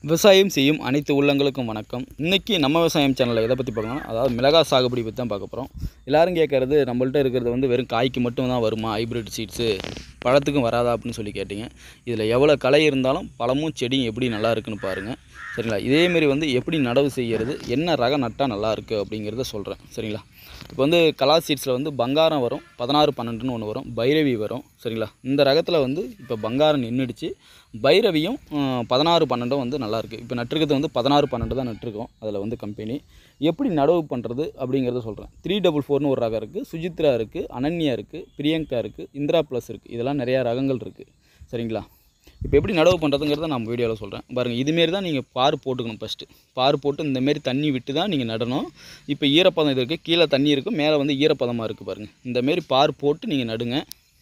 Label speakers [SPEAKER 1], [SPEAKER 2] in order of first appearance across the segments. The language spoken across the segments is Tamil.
[SPEAKER 1] விவசாயம் செய்யும் அனைத்து உள்ளங்களுக்கும் வணக்கம். இன்றைக்கி நம்ம விவசாயம் சேனலில் எதை பற்றி பார்க்கணும்னா, அதாவது மிளகாய் சாகுபடி பற்றி தான் பார்க்க போகிறோம். எல்லோரும் கேட்குறது, நம்மள்ட்ட இருக்கிறது வந்து வெறும் காய்க்கு மட்டும் தான் வருமா, ஹைப்ரிட் சீட்ஸு பழத்துக்கும் வராதா அப்படின்னு சொல்லி கேட்டிங்க. இதில் எவ்வளோ களை இருந்தாலும் பழமும் செடியும் எப்படி நல்லா இருக்குன்னு பாருங்கள். சரிங்களா? இதேமாரி வந்து எப்படி நடவு செய்கிறது, என்ன ரகம் நட்டால் நல்லாயிருக்கு அப்படிங்கிறத சொல்கிறேன். சரிங்களா? இப்போ வந்து கலா சீட்ஸில் வந்து பங்காரம் வரும், 16-12ன்னு ஒன்று வரும், பைரவி வரும். சரிங்களா? இந்த ரகத்தில் வந்து இப்போ பங்காரம் நின்றுடுச்சு, பைரவியும் 16-12 வந்து நல்லாயிருக்கு. இப்போ நட்டுருக்கிறது வந்து 16-12 தான் நட்டுருக்கோம். அதில் வந்து கம்பெனி எப்படி நடவு பண்ணுறது அப்படிங்கிறத சொல்கிறேன். 344ன்னு ஒரு ரகம் இருக்குது, சுஜித்ரா இருக்குது, அனன்யா இருக்குது, பிரியங்கா இருக்குது, இந்திரா ப்ளஸ் இருக்குது. இதெல்லாம் நிறையா ரகங்கள் இருக்குது. சரிங்களா? இப்போ எப்படி நடவு பண்ணுறதுங்கிறத நான் வீடியோவில் சொல்கிறேன் பாருங்கள். இதுமாரி தான் நீங்கள் பார் போட்டுக்கணும். ஃபஸ்ட்டு பார் போட்டு இந்தமாரி தண்ணி விட்டு தான் நீங்கள் நடணும். இப்போ ஈரப்பதம் இது இருக்குது, கீழே தண்ணி இருக்குது, மேலே வந்து ஈரப்பதமாக இருக்குது பாருங்கள். இந்தமாரி பார் போட்டு நீங்கள் நடுங்க.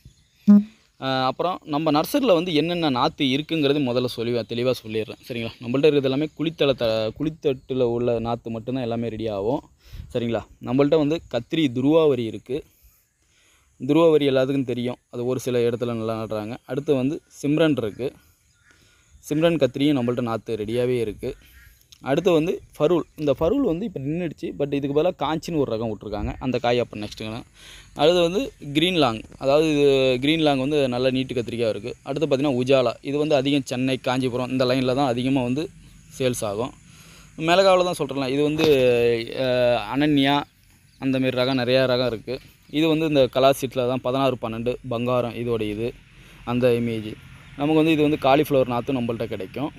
[SPEAKER 1] அப்புறம் நம்ம நர்சரியில் வந்து என்னென்ன நாற்று இருக்குங்கிறது முதல்ல தெளிவாக சொல்லிடுறேன். சரிங்களா? நம்மள்ட்ட இருக்கிறது எல்லாமே குளித்தட்டில் உள்ள நாற்று மட்டும்தான் எல்லாமே ரெடி ஆகும். சரிங்களா? நம்மள்ட்ட வந்து கத்திரி துருவாவரி இருக்குது. துருவாவரி எல்லாத்துக்கும் தெரியும், அது ஒரு சில இடத்துல நல்லா நடுறாங்க. அடுத்து வந்து சிம்ரன் இருக்குது, சிம்ரன் கத்திரியும் நம்மள்ட்ட நாற்று ரெடியாகவே இருக்குது. அடுத்து வந்து ஃபரூல். இந்த ஃபரூல் வந்து இப்போ நின்றுடுச்சு, பட் இதுக்கு பதிலாக காஞ்சின்னு ஒரு ரகம் விட்ருக்காங்க, அந்த காய் அப்புறம் நெக்ஸ்ட்டுங்க. அடுத்து வந்து க்ரீன் லாங், அதாவது இது க்ரீன் லாங் வந்து நல்ல நீட்டு கத்திரிக்காய் இருக்குது. அடுத்து பார்த்திங்கன்னா உஜாலா, இது வந்து அதிகம் சென்னை, காஞ்சிபுரம் இந்த லைனில் தான் அதிகமாக வந்து சேல்ஸ் ஆகும். மிளகாவில் தான் சொல்கிறேன், இது வந்து அனன்யா அந்தமாரி ரகம் நிறையா ரகம் இருக்குது. இது வந்து இந்த கலர் சீட்டில் தான் 16-12 பங்காரம் இதோடைய இது அந்த இமேஜ். நமக்கு வந்து இது வந்து காலிஃப்ளவர் நாற்றும் நம்மள்ட்ட கிடைக்கும்.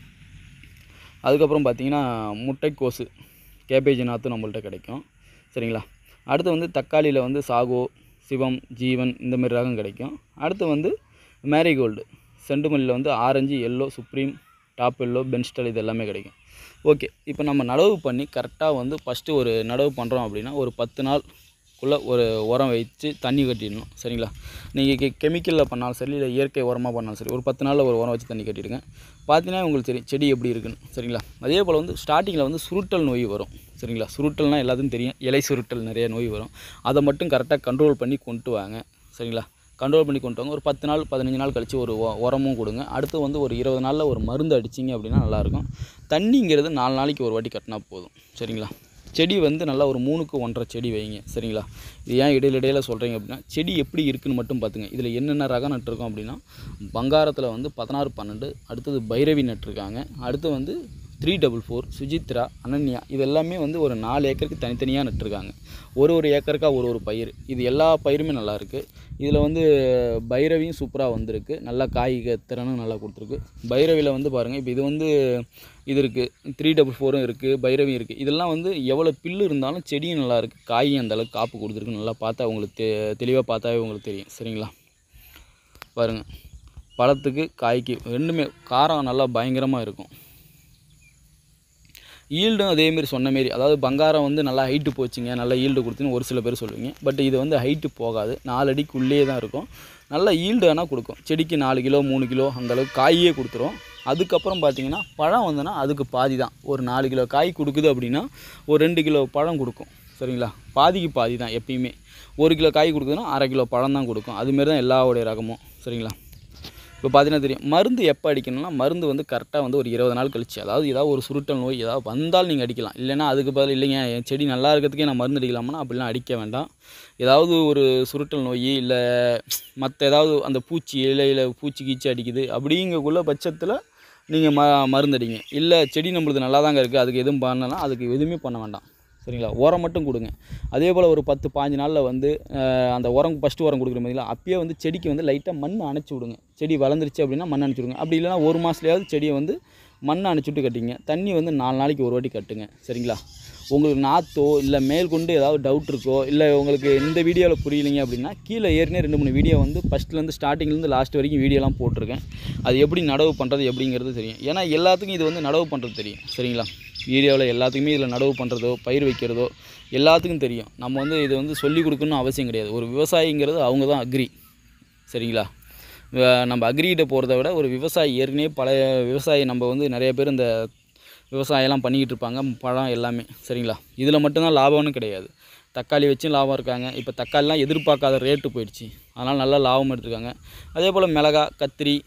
[SPEAKER 1] அதுக்கப்புறம் பார்த்திங்கன்னா முட்டைக்கோசு கேபேஜ் நாற்றும் நம்மள்ட்ட கிடைக்கும். சரிங்களா? அடுத்து வந்து தக்காளியில் வந்து சாகோ, சிவம், ஜீவன் இந்தமாரி ரகம் கிடைக்கும். அடுத்து வந்து மேரிகோல்டு, செண்டுமல்லியில் வந்து orange, yellow, supreme, top yellow, பென்ஸ்டல் இது எல்லாமே கிடைக்கும். ஓகே, இப்போ நம்ம நடவு பண்ணி கரெக்டாக வந்து ஃபஸ்ட்டு ஒரு நடவு பண்ணுறோம் அப்படின்னா ஒரு 10 நாளுக்குள்ளே ஒரு உரம் வச்சு தண்ணி கட்டிடணும். சரிங்களா? நீங்கள் கெமிக்கலில் பண்ணாலும் சரி, இல்லை இயற்கை உரமாக பண்ணாலும் சரி, ஒரு 10 நாளில் ஒரு உரம் வச்சு தண்ணி கட்டிடுங்க. பார்த்தீங்கன்னா உங்களுக்கு சரி செடி எப்படி இருக்குன்னு. சரிங்களா? அதே போல் வந்து ஸ்டார்டிங்கில் வந்து சுருட்டல் நோய் வரும். சரிங்களா? சுருட்டல்னால் எல்லாத்துக்கும் தெரியும், இலை சுருட்டல் நிறைய நோய் வரும். அதை மட்டும் கரெக்டாக கண்ட்ரோல் பண்ணி கொண்டு வாங்க. சரிங்களா? கண்ட்ரோல் பண்ணி கொண்டு வாங்க. ஒரு 10 நாள் 15 நாள் கழித்து ஒரு உரமும் கொடுங்க. அடுத்து வந்து ஒரு 20 நாளில் ஒரு மருந்து அடிச்சிங்க அப்படின்னா நல்லாயிருக்கும். தண்ணிங்கிறது 4 நாளைக்கு ஒரு வாட்டி கட்டினா போதும். சரிங்களா? செடி வந்து நல்லா ஒரு 3க்கு 1.5 செடி வைங்க. சரிங்களா? இது ஏன் இடையில சொல்கிறீங்க அப்படின்னா, செடி எப்படி இருக்குதுன்னு மட்டும் பார்த்துங்க. இதில் என்னென்ன ரகம் நட்டுருக்கோம் அப்படின்னா, பங்காரத்தில் வந்து 16-12, அடுத்தது பைரவி நட்டுருக்காங்க, அடுத்து வந்து 344, சுஜித்ரா, அனன்யா இது எல்லாமே வந்து ஒரு 4 ஏக்கருக்கு தனித்தனியாக நட்டுருக்காங்க. ஒரு ஏக்கருக்காக ஒரு பயிர். இது எல்லா பயிருமே நல்லாயிருக்கு. இதில் வந்து பைரவியும் சூப்பராக வந்திருக்கு, நல்லா காய் திறனும் நல்லா கொடுத்துருக்கு. பைரவியில் வந்து பாருங்கள், இப்போ இது வந்து இது இருக்குது, 344 இருக்குது, பைரவியும் இருக்குது. இதெல்லாம் வந்து எவ்வளோ பில்லு இருந்தாலும் செடியும் நல்லாயிருக்கு, காயும் அந்தளவுக்கு காப்பு கொடுத்துருக்கு. நல்லா பார்த்தா உங்களுக்கு தெளிவாக பார்த்தாவே உங்களுக்கு தெரியும். சரிங்களா? பாருங்கள், பழத்துக்கு காய்க்கு ரெண்டுமே காரம் நல்லா பயங்கரமாக இருக்கும். ஈல்டும் அதேமாரி சொன்னமாரி, அதாவது பங்காரம் வந்து நல்லா ஹைட்டு போச்சுங்க, நல்லா ஈல்டு கொடுத்துன்னு ஒரு சில பேர் சொல்லுவீங்க. பட் இது வந்து ஹைட்டு போகாது, 4 அடிக்குள்ளே தான் இருக்கும். நல்லா ஈல்டு ஆனால் கொடுக்கும். செடிக்கு 4 கிலோ 3 கிலோ அந்தளவுக்கு காயே கொடுத்துரும். அதுக்கப்புறம் பார்த்திங்கன்னா பழம் வந்துன்னா அதுக்கு பாதி தான். ஒரு 4 கிலோ காய் கொடுக்குது அப்படின்னா ஒரு 2 கிலோ பழம் கொடுக்கும். சரிங்களா? பாதிக்கு பாதி தான் எப்பயுமே. 1 கிலோ காய் கொடுக்குதுன்னா அரை கிலோ பழம் தான் கொடுக்கும். அதுமாரி தான் எல்லாவுடைய ரகமும். சரிங்களா? இப்போ பார்த்தீங்கன்னா தெரியும், மருந்து எப்போ அடிக்கணும்னா, மருந்து வந்து கரெக்டாக வந்து ஒரு 20 நாள் கழிச்சு, அதாவது ஏதாவது ஒரு சுருட்டல் நோய் ஏதாவது வந்தால் நீங்கள் அடிக்கலாம். இல்லைனா அதுக்கு பதில் இல்லைங்க என் செடி நல்லா இருக்கிறதுக்கே நான் மருந்து அடிக்கலாம்னா அப்படிலாம் அடிக்க வேண்டாம். ஏதாவது ஒரு சுருட்டல் நோய் இல்லை மற்ற ஏதாவது அந்த பூச்சி இலையில் பூச்சி கீச்சி அடிக்குது அப்படிங்கக்குள்ள பட்சத்தில் நீங்கள் மருந்து அடிங்க. இல்லை செடி நம்மளுக்கு நல்லா தாங்க இருக்குது, அதுக்கு எதுவும் பண்ணலாம், அதுக்கு எதுவுமே பண்ண வேண்டாம். சரிங்களா? உரம் மட்டும் கொடுங்க. அதே போல் ஒரு 10-15 நாளில் வந்து அந்த உரம் ஃபஸ்ட்டு உரம் கொடுக்குற மாதிரிலாம் அப்பயே வந்து செடிக்கு வந்து லைட்டாக மண் அணைச்சி விடுங்க. செடி வளர்ந்துருச்சு அப்படின்னா மண் அணைச்சி விடுங்க. அப்படி இல்லைனா ஒரு மாதத்துலையாவது செடியை வந்து மண் அணைச்சி விட்டு கட்டிங்க. தண்ணி வந்து 4 நாளைக்கு ஒரு வாட்டி கட்டுங்க. சரிங்களா? உங்களுக்கு நாற்றோ இல்லை மேற்கொண்டு ஏதாவது டவுட் இருக்கோ, இல்லை உங்களுக்கு இந்த வீடியோவில் புரியலைங்க அப்படின்னா கீழே ஏற்கனவே 2-3 வீடியோ வந்து ஃபஸ்ட்லேருந்து ஸ்டார்டிங்லேருந்து லாஸ்ட் வரைக்கும் வீடியோலாம் போட்டிருக்கேன். அது எப்படி நடவு பண்ணுறது எப்படிங்கிறது தெரியும். ஏன்னா எல்லாத்துக்கும் இது வந்து நடவு பண்ணுறது தெரியும். சரிங்களா? வீடியோவில் எல்லாத்துக்குமே இதில் நடவு பண்ணுறதோ பயிர் வைக்கிறதோ எல்லாத்துக்கும் தெரியும். நம்ம வந்து இது வந்து சொல்லிக் கொடுக்கணும்னு அவசியம் கிடையாது. ஒரு விவசாயிங்கிறது அவங்க தான் அக்ரி. சரிங்களா? நம்ம அக்ரிகிட்ட போகிறத விட ஒரு விவசாயி, ஏற்கனவே பழைய விவசாயி, நம்ம வந்து நிறைய பேர் இந்த விவசாயம்லாம் பண்ணிக்கிட்டு இருப்பாங்க, பழம் எல்லாமே. சரிங்களா? இதில் மட்டும்தான் லாபம்னு கிடையாது, தக்காளி வச்சும் லாபம் இருக்காங்க. இப்போ தக்காளிலாம் எதிர்பார்க்காத ரேட்டு போயிடுச்சு, அதனால் நல்லா லாபம் எடுத்துருக்காங்க. அதே போல் மிளகாய், கத்திரி,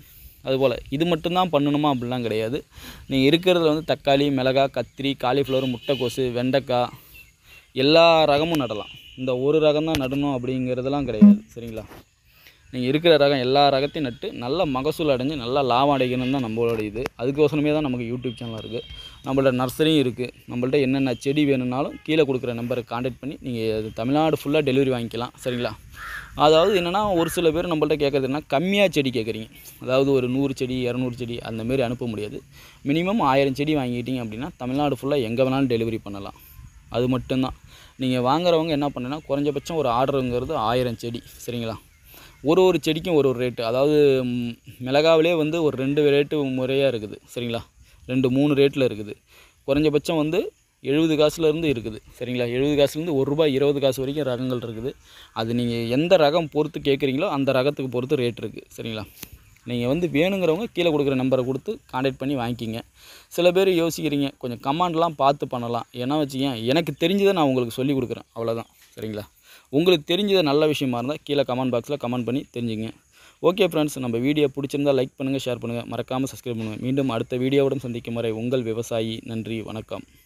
[SPEAKER 1] அதுபோல் இது மட்டும்தான் பண்ணணுமா அப்படிலாம் கிடையாது. நீங்கள் இருக்கிறதுல வந்து தக்காளி, மிளகாய், கத்திரி, காலிஃப்ளவர், முட்டைக்கோசு, வெண்டைக்காய் எல்லா ரகமும் நடலாம். இந்த ஒரு ரகம் தான் நடணும் அப்படிங்கிறதெல்லாம் கிடையாது. சரிங்களா? நீங்கள் இருக்கிற ரகம் எல்லா ரகத்தையும் நட்டு நல்ல மகசூல் அடைஞ்சு நல்லா லாபம் அடைக்கணும் தான் நம்மளோட இது. அதுக்கோசரமே தான் நமக்கு யூடியூப் சேனல் இருக்குது. நம்மள்ட்ட நர்சரியும் இருக்குது. நம்மள்ட்ட என்னென்ன செடி வேணும்னாலும் கீழே கொடுக்குற நம்பருக்கு கான்டாக்ட் பண்ணி நீங்கள் தமிழ்நாடு ஃபுல்லாக டெலிவரி வாங்கிக்கலாம். சரிங்களா? அதாவது என்னென்னா, ஒரு சில பேர் நம்மள்ட்ட கேட்குறது என்ன, கம்மியாக செடி கேட்குறீங்க. அதாவது ஒரு 100 செடி 200 செடி அந்தமாரி அனுப்ப முடியாது. மினிமம் 1000 செடி வாங்கிட்டீங்க அப்படின்னா தமிழ்நாடு ஃபுல்லாக எங்கே வேணாலும் டெலிவரி பண்ணலாம். அது மட்டும்தான். நீங்கள் வாங்குறவங்க என்ன பண்ணுன்னா, குறைஞ்சபட்சம் ஒரு ஆர்டருங்கிறது 1000 செடி. சரிங்களா? ஒரு செடிக்கும் ஒரு ரேட்டு. அதாவது மிளகாவிலே வந்து ஒரு 2 ரேட்டு முறையாக இருக்குது. சரிங்களா? 2, 3 ரேட்டில் இருக்குது. குறைஞ்சபட்சம் வந்து 70 காசுலேருந்து இருக்குது. சரிங்களா? 70 காசுலேருந்து ரூ. 1.20 வரைக்கும் ரகங்கள் இருக்குது. அது நீங்கள் எந்த ரகம் பொறுத்து கேட்குறீங்களோ அந்த ரகத்துக்கு பொறுத்து ரேட் இருக்குது. சரிங்களா? நீங்கள் வந்து வேணுங்கிறவங்க கீழே கொடுக்குற நம்பரை கொடுத்து கான்டாக்ட் பண்ணி வாங்கிக்கிங்க. சில பேர் யோசிக்கிறீங்க, கொஞ்சம் கமெண்ட்லாம் பார்த்து பண்ணலாம். ஏன்னா வச்சுக்கேன், எனக்கு தெரிஞ்சதை நான் உங்களுக்கு சொல்லிக் கொடுக்குறேன், அவ்வளோதான். சரிங்களா? உங்களுக்கு தெரிஞ்சது நல்ல விஷயமா இருந்தால் கீழே கமெண்ட் பாக்ஸில் கமெண்ட் பண்ணி தெரிஞ்சுங்க. ஓகே ஃப்ரெண்ட்ஸ், நம்ம வீடியோ பிடிச்சிருந்தால் லைக் பண்ணுங்கள், ஷேர் பண்ணுங்கள், மறக்காமல் சப்ஸ்கிரைப் பண்ணுங்கள். மீண்டும் அடுத்த வீடியோவுடன் சந்திக்கும் வரை உங்கள் விவசாயி. நன்றி, வணக்கம்.